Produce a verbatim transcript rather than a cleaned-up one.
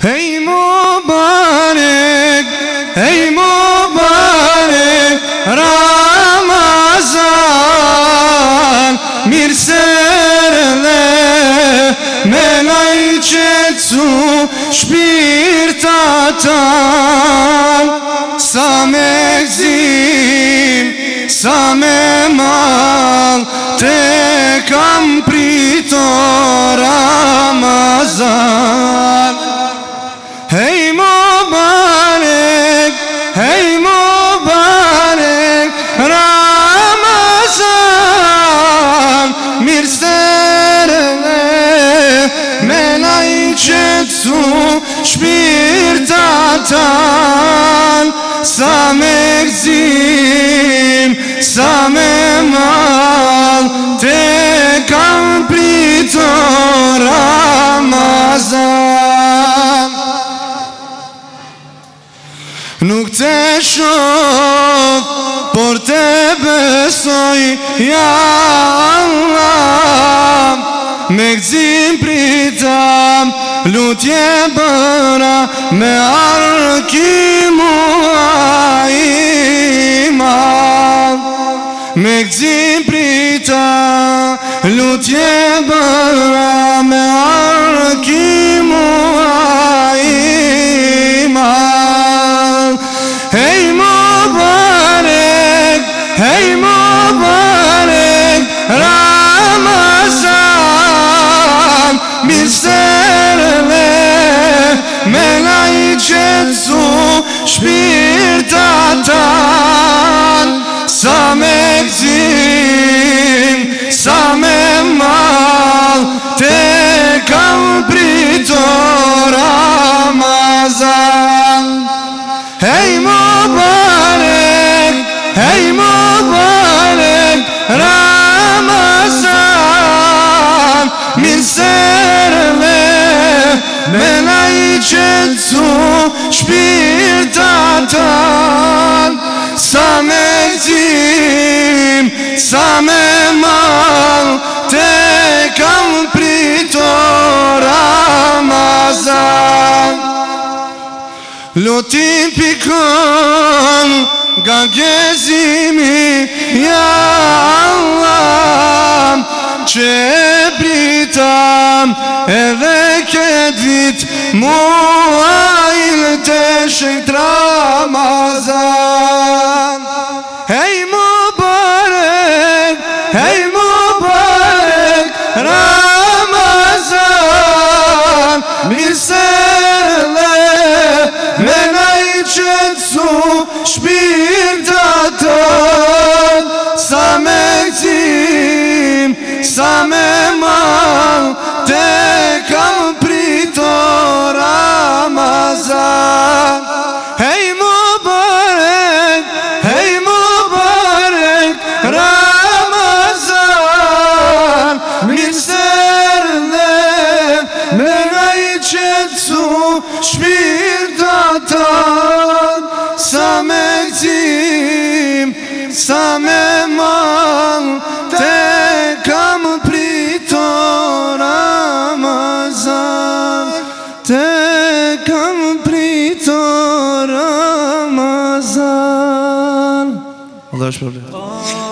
Hey mübarek, hey mübarek Ramazan, mir serle melajqet su shpirtatan, sa me gzim, sa me mal, te kam prito Ramazan. Hey mübarek, hey mübarek Ramazan, mir serle melajqet su shpirtatan, sa me gzim, sa me mal, te kam prito Ramazan. Nuk te shoh, por te besoj, ja Allah. Me gzim pritam, lutje bëra, me arki mua iman. Me gzim pritam, lutje bëra, me arki mua iman. Hey mübarek, hey mübarek Ramazan, mir serle melajqet su shpirtatan, sa me gzim, sa me mal, te kam prito Ramazan. Hey mübarek, hey mübarek Ramazan, mir serle melajqet su shpirtatan, sa me gzim, sa me mal, te kam prito Ramazan. Lutim pikon nga gëzimi, ja Allah, që e pritam edhe këtë vit, muajin të shejt Ramazan. Hey mübarek, hey mübarek Ramazan, mir serle melajqet su shpirtatan, sa me gzim, sa me mal, te kam prito Ramazan. Hey mübarek, hey mübarek Ramazan, mir serle melajqet su shpirtatan, sa me gzim, sa me mal, te kam prito Ramazan, te kam prito Ramazan. Allah shpërblet.